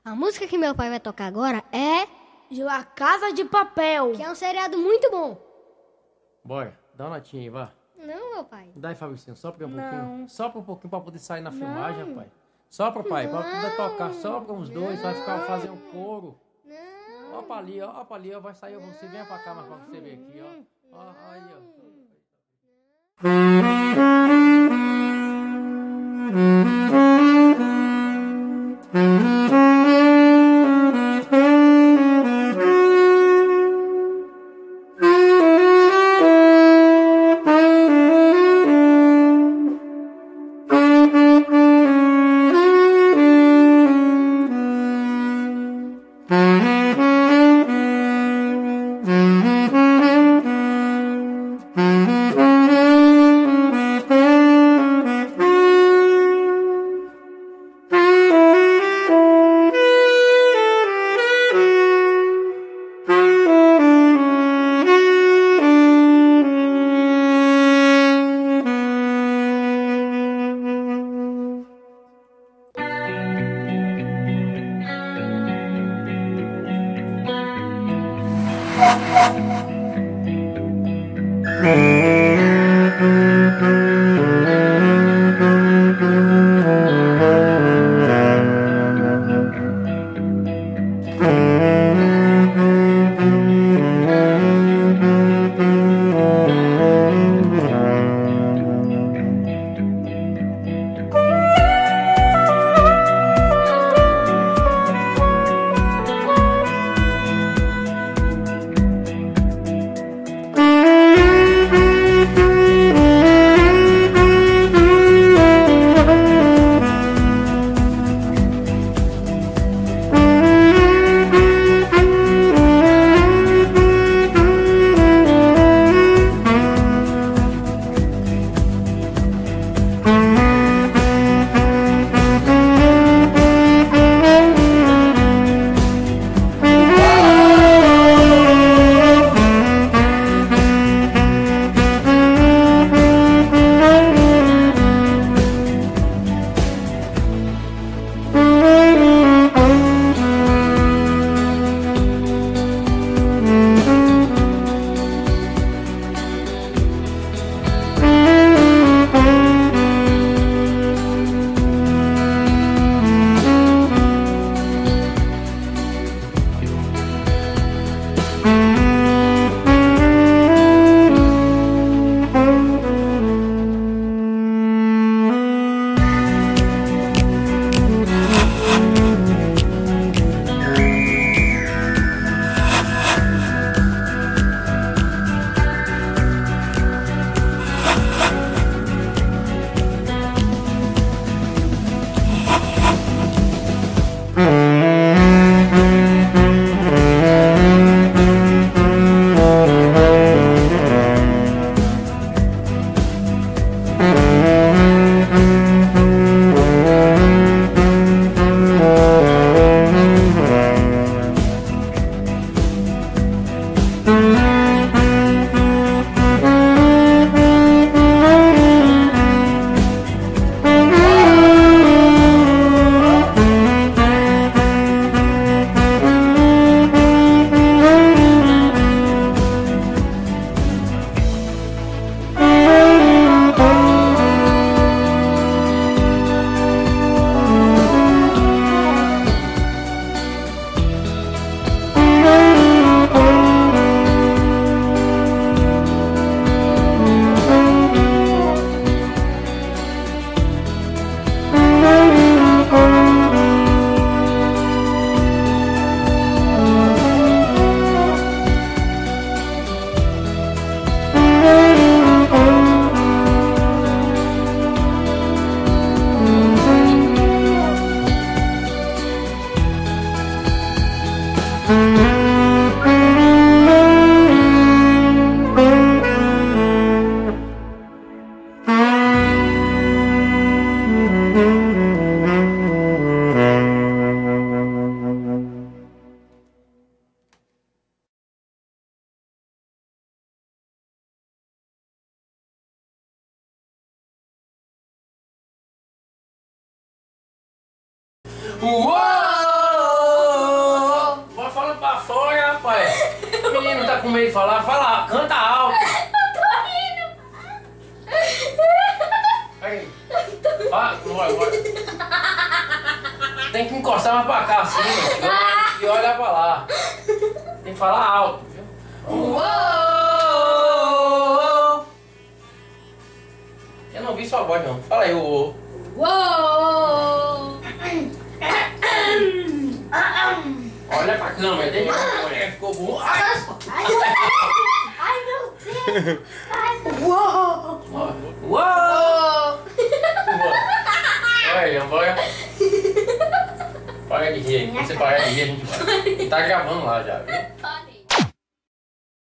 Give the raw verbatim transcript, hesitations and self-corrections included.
A música que meu pai vai tocar agora é de La Casa de Papel, que é um seriado muito bom. Bora, dá uma notinha aí, vá. Não, meu pai. Dá aí, Fabricinho, sopra um Não. pouquinho. Sopra um pouquinho pra poder sair na Não. filmagem, rapaz. Sopra, pai, pra poder tocar. Sopra uns dois, vai ficar Não. fazer um coro. Não. Ó pra ali, ó, ó pra ali, ó, vai sair você. Vem pra cá, mas pra você ver aqui, ó. Ó, aí, ó. tá com medo de falar, fala, canta alto. Aí. Vai, vai, vai. Tem que encostar mais pra cá assim, meu, e olhar pra lá. Tem que falar alto, viu? Uou! Eu não vi sua voz não. Fala aí, uou. Uou! Olha pra câmera, deixa eu ficou bom. Ai, Ai, meu Deus! Ai, uou! uou! Olha, bora. Para de rir, quando você parar de rir, a gente vai. E tá gravando lá já, viu?